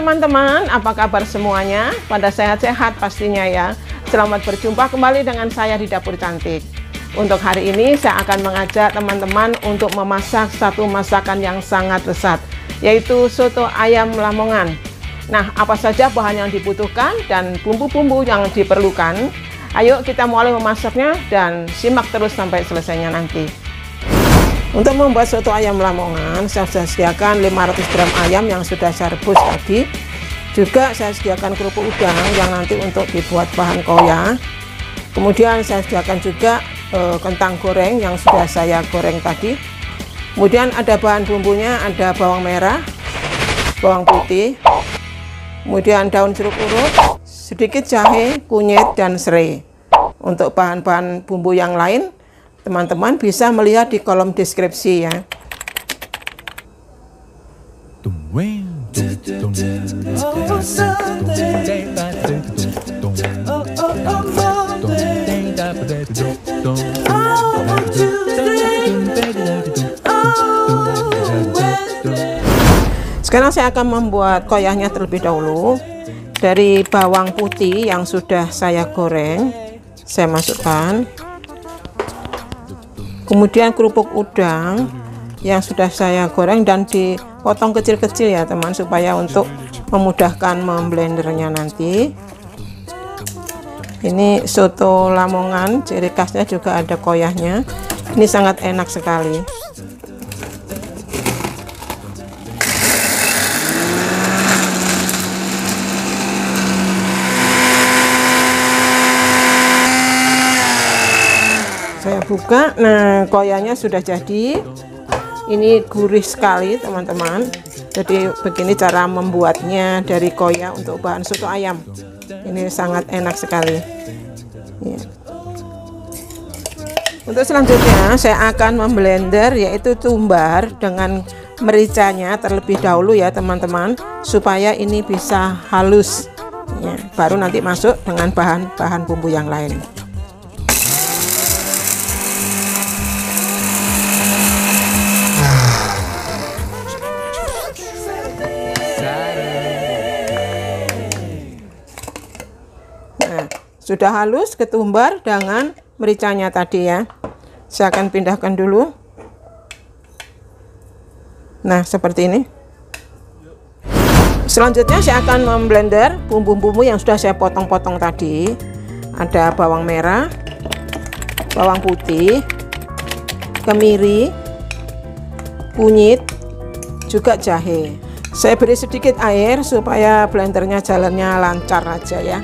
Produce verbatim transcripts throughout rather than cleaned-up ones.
teman-teman, apa kabar semuanya? Pada sehat-sehat pastinya ya. Selamat berjumpa kembali dengan saya di Dapur Cantik. Untuk hari ini saya akan mengajak teman-teman untuk memasak satu masakan yang sangat lezat, yaitu soto ayam Lamongan. Nah, apa saja bahan yang dibutuhkan dan bumbu-bumbu yang diperlukan? Ayo kita mulai memasaknya dan simak terus sampai selesainya nanti. Untuk membuat soto ayam Lamongan, saya sudah sediakan lima ratus gram ayam yang sudah saya rebus tadi. Juga saya sediakan kerupuk udang yang nanti untuk dibuat bahan koya. Kemudian saya sediakan juga e, kentang goreng yang sudah saya goreng tadi. Kemudian ada bahan bumbunya, ada bawang merah, bawang putih, kemudian daun jeruk purut, sedikit jahe, kunyit, dan serai. Untuk bahan-bahan bumbu yang lain, teman-teman bisa melihat di kolom deskripsi ya. Sekarang saya akan membuat koyahnya terlebih dahulu. Dari bawang putih yang sudah saya goreng, saya masukkan. Kemudian kerupuk udang yang sudah saya goreng dan dipotong kecil-kecil ya teman, supaya untuk memudahkan memblendernya nanti. Ini soto Lamongan, ciri khasnya juga ada koyahnya. Ini sangat enak sekali. Saya buka, nah koyanya sudah jadi. Ini gurih sekali teman-teman. Jadi begini cara membuatnya dari koya untuk bahan soto ayam. Ini sangat enak sekali ya. Untuk selanjutnya saya akan memblender yaitu tumbar dengan mericanya terlebih dahulu ya teman-teman, supaya ini bisa halus ya. Baru nanti masuk dengan bahan-bahan bumbu yang lain. Sudah halus ketumbar dengan mericanya tadi ya. Saya akan pindahkan dulu. Nah, seperti ini. Selanjutnya saya akan memblender bumbu-bumbu yang sudah saya potong-potong tadi. Ada bawang merah, bawang putih, kemiri, kunyit, juga jahe. Saya beri sedikit air supaya blendernya jalannya lancar aja ya.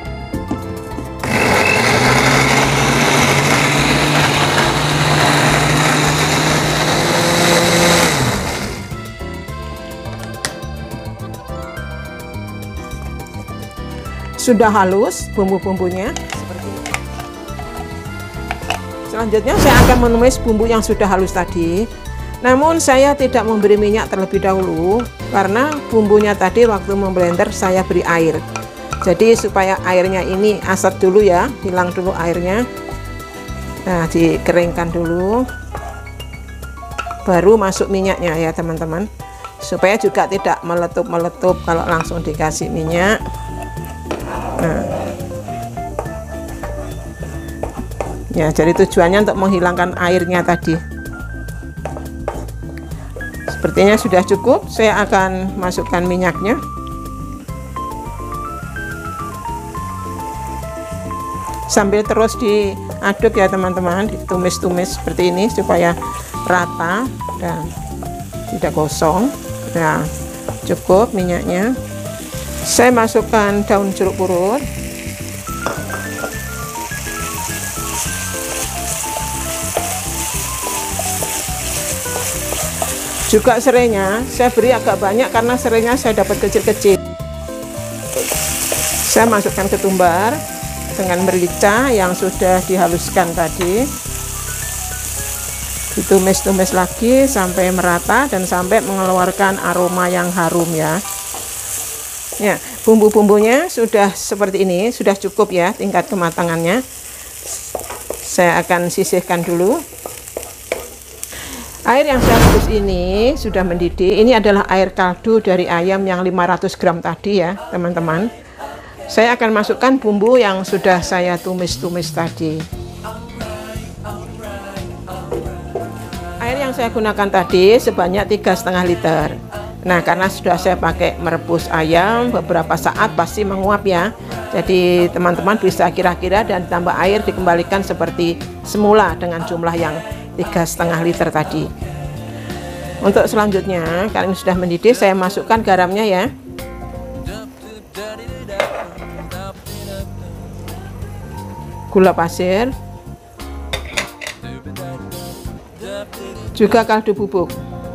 Sudah halus bumbu-bumbunya seperti ini. Selanjutnya saya akan menumis bumbu yang sudah halus tadi. Namun saya tidak memberi minyak terlebih dahulu karena bumbunya tadi waktu memblender saya beri air. Jadi supaya airnya ini asap dulu ya, hilang dulu airnya. Nah, dikeringkan dulu. Baru masuk minyaknya ya teman-teman. Supaya juga tidak meletup-meletup kalau langsung dikasih minyak. Nah, ya jadi tujuannya untuk menghilangkan airnya tadi. Sepertinya sudah cukup. Saya akan masukkan minyaknya. Sambil terus diaduk ya teman-teman, ditumis-tumis seperti ini supaya rata dan tidak gosong. Nah, cukup minyaknya. Saya masukkan daun jeruk purut, juga serainya saya beri agak banyak karena serainya saya dapat kecil-kecil. Saya masukkan ketumbar dengan merica yang sudah dihaluskan tadi. Ditumis-tumis lagi sampai merata dan sampai mengeluarkan aroma yang harum ya. Ya, bumbu-bumbunya sudah seperti ini, sudah cukup ya tingkat kematangannya. Saya akan sisihkan dulu. Air yang saya rebus ini sudah mendidih. Ini adalah air kaldu dari ayam yang lima ratus gram tadi ya teman-teman. Saya akan masukkan bumbu yang sudah saya tumis-tumis tadi. Air yang saya gunakan tadi sebanyak tiga setengah liter. Nah, karena sudah saya pakai merebus ayam beberapa saat pasti menguap ya. Jadi teman-teman bisa kira-kira dan tambah air dikembalikan seperti semula dengan jumlah yang tiga setengah liter tadi. Untuk selanjutnya, karena ini sudah mendidih, saya masukkan garamnya ya. Gula pasir. Juga kaldu bubuk.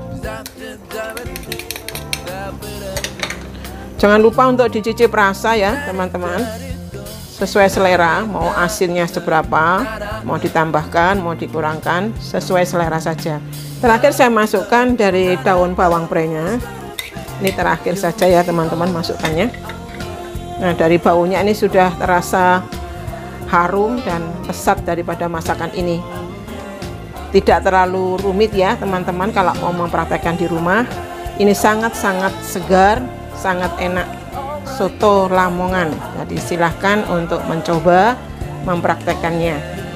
Jangan lupa untuk dicicip rasa ya teman-teman, sesuai selera, mau asinnya seberapa, mau ditambahkan, mau dikurangkan, sesuai selera saja. Terakhir saya masukkan dari daun bawang prenya. Ini terakhir saja ya teman-teman masukkannya. Nah, dari baunya ini sudah terasa harum dan pesat daripada masakan ini. Tidak terlalu rumit ya teman-teman kalau mau mempraktekkan di rumah. Ini sangat-sangat segar, sangat enak soto Lamongan. Jadi silahkan untuk mencoba mempraktekannya.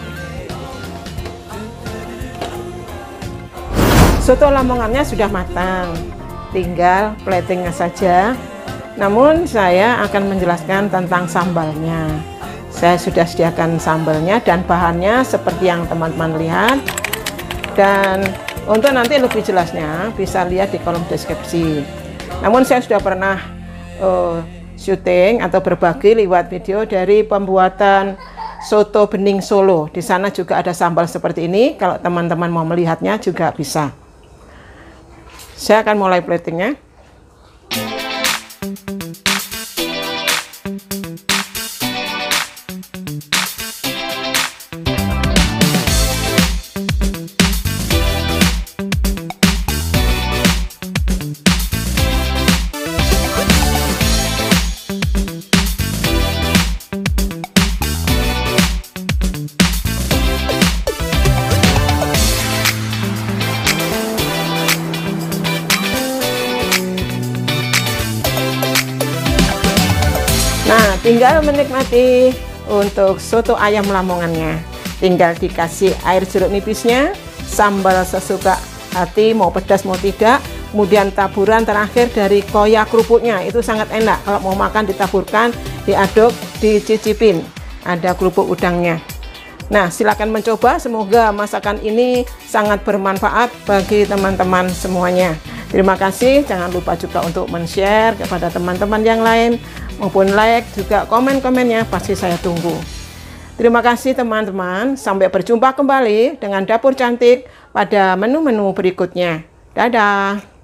Soto Lamongannya sudah matang, tinggal platingnya saja. Namun saya akan menjelaskan tentang sambalnya. Saya sudah sediakan sambalnya dan bahannya seperti yang teman-teman lihat. Dan untuk nanti lebih jelasnya bisa lihat di kolom deskripsi. Namun saya sudah pernah uh, syuting atau berbagi lewat video dari pembuatan soto bening Solo. Di sana juga ada sambal seperti ini. Kalau teman-teman mau melihatnya juga bisa. Saya akan mulai platingnya. Nah, tinggal menikmati untuk soto ayam Lamongannya. Tinggal dikasih air jeruk nipisnya, sambal sesuka hati, mau pedas mau tidak. Kemudian taburan terakhir dari koyak kerupuknya, itu sangat enak. Kalau mau makan ditaburkan, diaduk, dicicipin. Ada kerupuk udangnya. Nah, silakan mencoba. Semoga masakan ini sangat bermanfaat bagi teman-teman semuanya. Terima kasih. Jangan lupa juga untuk men-share kepada teman-teman yang lain, maupun like, juga komen-komennya pasti saya tunggu. Terima kasih teman-teman. Sampai berjumpa kembali dengan Dapur Cantik pada menu-menu berikutnya. Dadah.